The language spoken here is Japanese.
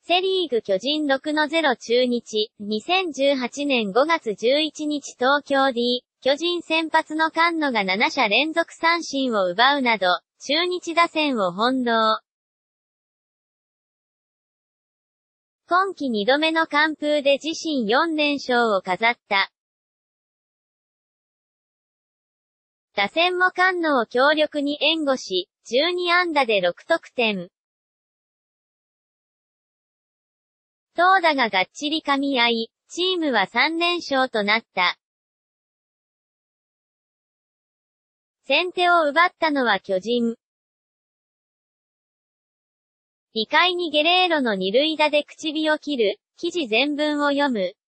セリーグ巨人6-0中日、2018年5月11日東京 D、巨人先発の菅野が7者連続三振を奪うなど、中日打線を翻弄。今季2度目の完封で自身4連勝を飾った。打線も菅野を強力に援護し、12安打で6得点。投打ががっちり噛み合い、チームは3連勝となった。先手を奪ったのは巨人。2回にゲレーロの二塁打で口火を切る、記事全文を読む。